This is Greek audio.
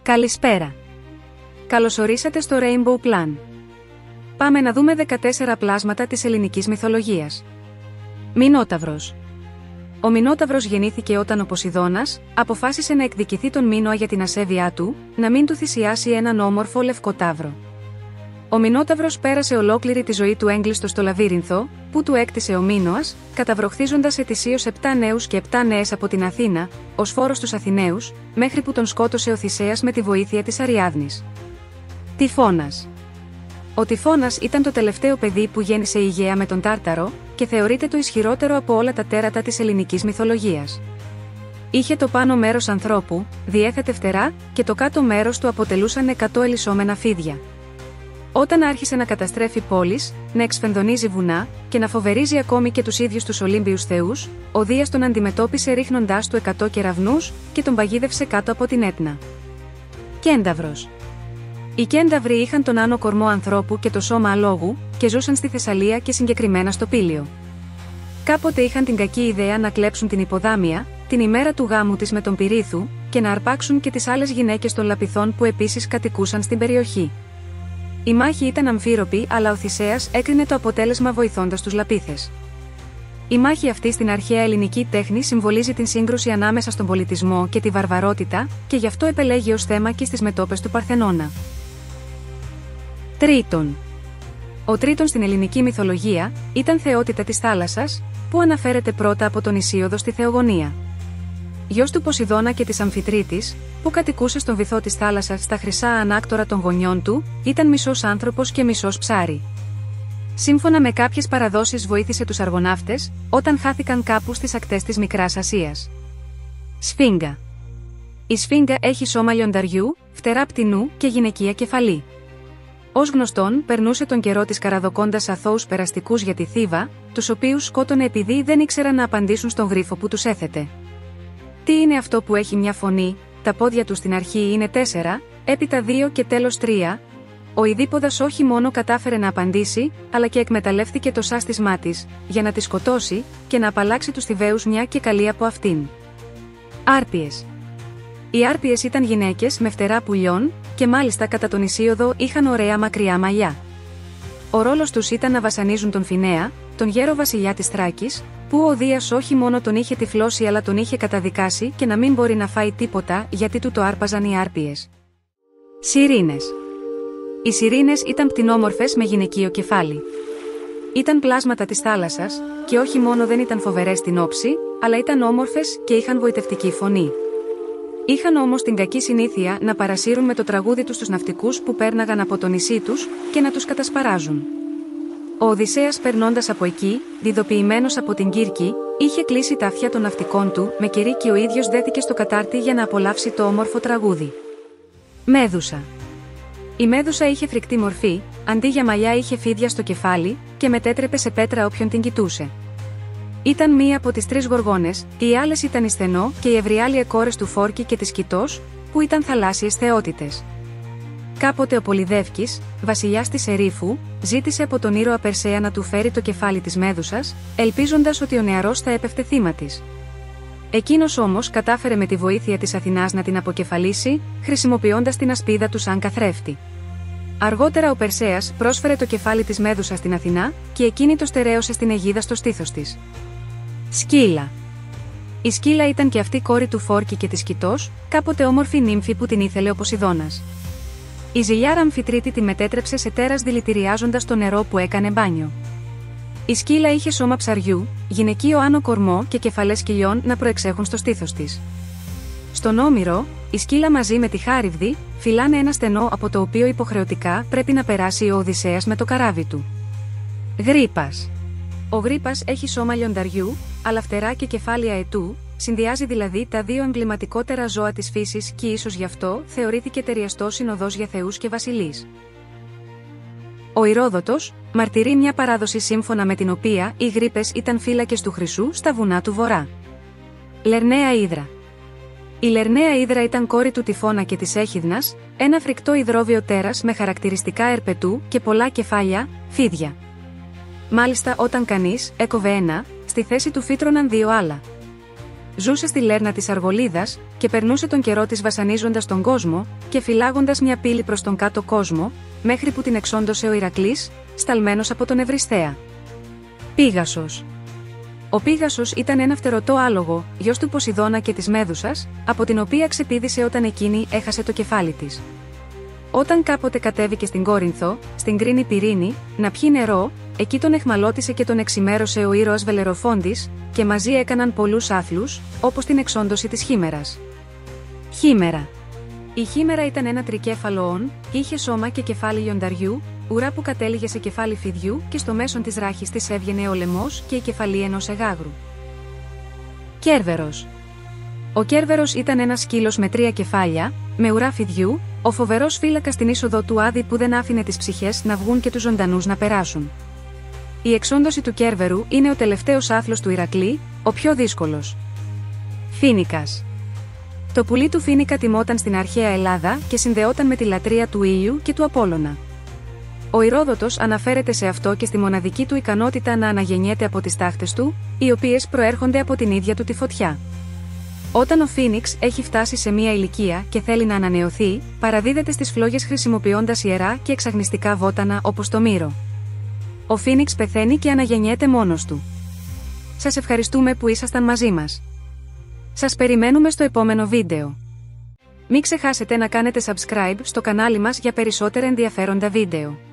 Καλησπέρα. Καλωσορίσατε στο Rainbow Plan. Πάμε να δούμε 14 πλάσματα της ελληνικής μυθολογίας. Μινόταυρος. Ο Μινόταυρος γεννήθηκε όταν ο Ποσειδώνας αποφάσισε να εκδικηθεί τον Μίνωα για την ασέβειά του, να μην του θυσιάσει έναν όμορφο λευκό ταύρο. Ο Μινόταυρος πέρασε ολόκληρη τη ζωή του έγκλειστο στο λαβύρινθο, που του έκτισε ο Μίνωας, καταβροχθίζοντας ετησίως 7 νέους και 7 νέες από την Αθήνα, ως φόρος στους Αθηναίους, μέχρι που τον σκότωσε ο Θησέας με τη βοήθεια της Αριάδνης. Τυφώνας. Ο Τυφώνας ήταν το τελευταίο παιδί που γέννησε η Αιγαία με τον Τάρταρο, και θεωρείται το ισχυρότερο από όλα τα τέρατα της ελληνικής μυθολογίας. Είχε το πάνω μέρος ανθρώπου, διέθετε φτερά, και το κάτω μέρος του αποτελούσαν 100 ελισσόμενα φίδια. Όταν άρχισε να καταστρέφει πόλεις, να εξφενδονίζει βουνά και να φοβερίζει ακόμη και τους ίδιους τους Ολύμπιους θεούς, ο Δίας τον αντιμετώπισε ρίχνοντάς του 100 κεραυνούς και τον παγίδευσε κάτω από την Έτνα. Κένταυρος. Οι Κένταυροι είχαν τον άνω κορμό ανθρώπου και το σώμα αλόγου, και ζούσαν στη Θεσσαλία και συγκεκριμένα στο Πήλιο. Κάποτε είχαν την κακή ιδέα να κλέψουν την Υποδάμια, την ημέρα του γάμου της με τον Πυρίθου, και να αρπάξουν και τις άλλες γυναίκες των Λαπηθών που επίσης κατοικούσαν στην περιοχή. Η μάχη ήταν αμφίροπη, αλλά ο Θησέας έκρινε το αποτέλεσμα βοηθώντας τους Λαπήθες. Η μάχη αυτή στην αρχαία ελληνική τέχνη συμβολίζει την σύγκρουση ανάμεσα στον πολιτισμό και τη βαρβαρότητα, και γι' αυτό επελέγει ως θέμα και στις μετώπες του Παρθενώνα. Τρίτον. Ο Τρίτον στην ελληνική μυθολογία ήταν θεότητα της θάλασσας, που αναφέρεται πρώτα από τον Ησίοδο στη Θεογονία. Γιος του Ποσειδώνα και της Αμφιτρίτης, που κατοικούσε στον βυθό της θάλασσας στα χρυσά ανάκτορα των γονιών του, ήταν μισός άνθρωπος και μισός ψάρι. Σύμφωνα με κάποιες παραδόσεις βοήθησε τους αργοναύτες, όταν χάθηκαν κάπου στις ακτές της Μικράς Ασίας. Σφίγγα. Η σφίγγα έχει σώμα λιονταριού, φτερά πτηνού και γυναικεία κεφαλή. Ως γνωστόν, περνούσε τον καιρό της καραδοκώντας αθώους περαστικούς για τη Θήβα, τους οποίους σκότωνε επειδή δεν ήξεραν να απαντήσουν στον γρίφο που τους έθετε. Τι είναι αυτό που έχει μια φωνή, τα πόδια του στην αρχή είναι 4, έπειτα 2 και τέλος 3. Ο Ιδίποδας όχι μόνο κατάφερε να απαντήσει, αλλά και εκμεταλλεύτηκε το σάστισμά της, για να τη σκοτώσει και να απαλλάξει τους Θηβαίους μια και καλή από αυτήν. Άρπιες. Οι Άρπιες ήταν γυναίκες με φτερά πουλιών, και μάλιστα κατά τον Ησίοδο είχαν ωραία μακριά μαλλιά. Ο ρόλος τους ήταν να βασανίζουν τον Φινέα, τον γέρο βασιλιά της Θράκης, που ο Δίας όχι μόνο τον είχε τυφλώσει αλλά τον είχε καταδικάσει και να μην μπορεί να φάει τίποτα γιατί του το άρπαζαν οι Άρπιες. Σιρήνες. Οι Σιρήνες ήταν πτηνόμορφες με γυναικείο κεφάλι. Ήταν πλάσματα της θάλασσας, και όχι μόνο δεν ήταν φοβερές στην όψη, αλλά ήταν όμορφες και είχαν βοητευτική φωνή. Είχαν όμως την κακή συνήθεια να παρασύρουν με το τραγούδι τους τους ναυτικούς που πέρναγαν από το νησί τους και να τους κατασπαράζουν. Ο Οδυσσέας περνώντας από εκεί, διδοποιημένος από την Κύρκη, είχε κλείσει τα αυτιά των ναυτικών του με κερί και ο ίδιος δέθηκε στο κατάρτι για να απολαύσει το όμορφο τραγούδι. Μέδουσα. Η Μέδουσα είχε φρικτή μορφή, αντί για μαλλιά είχε φίδια στο κεφάλι και μετέτρεπε σε πέτρα όποιον την κοιτούσε. Ήταν μία από τις 3 γοργόνες, οι άλλες ήταν η Στενό και οι ευριάλιε κόρες του Φόρκη και της Κιτός, που ήταν θαλάσσιες θεότητες. Κάποτε ο Πολυδεύκης, βασιλιάς της Ερήφου, ζήτησε από τον ήρωα Περσέα να του φέρει το κεφάλι της Μέδουσας, ελπίζοντας ότι ο νεαρός θα έπεφτε θύμα της. Εκείνος όμως κατάφερε με τη βοήθεια της Αθηνάς να την αποκεφαλίσει, χρησιμοποιώντας την ασπίδα του σαν καθρέφτη. Αργότερα ο Περσέας πρόσφερε το κεφάλι της Μέδουσας στην Αθηνά, και εκείνη το στερέωσε στην αιγίδα στο στήθος της. Σκύλα. Η Σκύλα ήταν και αυτή κόρη του Φόρκη και της Κιτός, κάποτε όμορφη νύμφη που την ήθελε ο Ποσειδώνας. Η ζηλιάρα Αμφιτρίτη τη μετέτρεψε σε τέρας δηλητηριάζοντας το νερό που έκανε μπάνιο. Η Σκύλα είχε σώμα ψαριού, γυναικείο άνω κορμό και κεφαλές σκυλιών να προεξέχουν στο στήθος της. Στον Όμηρο, η Σκύλα μαζί με τη Χάρυβδη φυλάνε ένα στενό από το οποίο υποχρεωτικά πρέπει να περάσει ο Οδυσσέας με το καράβι του. Γρίπας. Ο Γρίπας έχει σώμα λιονταριού, αλλά φτερά και κεφάλια αετού, συνδυάζει δηλαδή τα 2 εμβληματικότερα ζώα της φύσης και ίσως γι' αυτό θεωρήθηκε ταιριαστό συνοδός για θεούς και βασιλείς. Ο Ηρόδοτος μαρτυρεί μια παράδοση σύμφωνα με την οποία οι γρίπες ήταν φύλακες του Χρυσού στα βουνά του Βορρά. Λερναία Ύδρα. Η Λερναία Ύδρα ήταν κόρη του Τυφώνα και της Έχιδνας, ένα φρικτό υδρόβιο τέρας με χαρακτηριστικά ερπετού και πολλά κεφάλια, φίδια. Μάλιστα όταν κανείς έκοβε ένα, στη θέση του φύτρωναν 2 άλλα. Ζούσε στη λέρνα της Αργολίδας και περνούσε τον καιρό της βασανίζοντας τον κόσμο και φυλάγοντας μια πύλη προς τον κάτω κόσμο, μέχρι που την εξόντωσε ο Ηρακλής, σταλμένος από τον Ευρισθέα. Πήγασος. Ο Πήγασος ήταν ένα φτερωτό άλογο, γιος του Ποσειδώνα και της Μέδουσας, από την οποία ξεπήδησε όταν εκείνη έχασε το κεφάλι της. Όταν κάποτε κατέβηκε στην Κόρινθο, στην κρίνη Πυρήνη, να πιει νερό, εκεί τον εχμαλώτησε και τον εξημέρωσε ο ήρωας Βελεροφόντης, και μαζί έκαναν πολλούς άθλους, όπως την εξόντωση της Χήμερας. Χήμερα. Η Χήμερα ήταν ένα τρικέφαλο όν, είχε σώμα και κεφάλι λιονταριού, ουρά που κατέληγε σε κεφάλι φιδιού και στο μέσον της ράχης της έβγαινε ο λαιμός και η κεφαλή ενός εγάγρου. Κέρβερος. Ο Κέρβερος ήταν ένας σκύλος με 3 κεφάλια, με ουρά φιδιού, ο φοβερός φύλακας στην είσοδο του Άδη που δεν άφηνε τις ψυχές να βγουν και τους ζωντανούς να περάσουν. Η εξόντωση του Κέρβερου είναι ο τελευταίος άθλος του Ηρακλή, ο πιο δύσκολος. Φοίνικας. Το πουλί του Φοίνικα τιμόταν στην αρχαία Ελλάδα και συνδεόταν με τη λατρεία του ήλιου και του Απόλλωνα. Ο Ηρόδοτος αναφέρεται σε αυτό και στη μοναδική του ικανότητα να αναγεννιέται από τις τάχτες του, οι οποίες προέρχονται από την ίδια του τη φωτιά. Όταν ο Φοίνιξ έχει φτάσει σε μία ηλικία και θέλει να ανανεωθεί, παραδίδεται στις φλόγες χρησιμοποιώντας ιερά και εξαγνιστικά βότανα όπως το μύρο. Ο Φοίνιξ πεθαίνει και αναγεννιέται μόνος του. Σας ευχαριστούμε που ήσασταν μαζί μας. Σας περιμένουμε στο επόμενο βίντεο. Μην ξεχάσετε να κάνετε subscribe στο κανάλι μας για περισσότερα ενδιαφέροντα βίντεο.